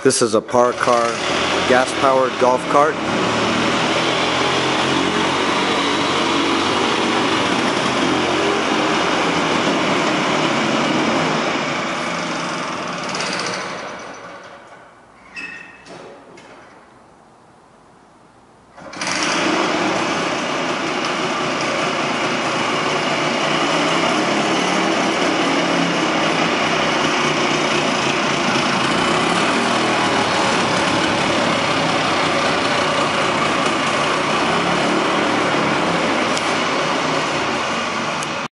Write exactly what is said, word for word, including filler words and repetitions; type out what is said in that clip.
This is a Park Car gas-powered golf cart.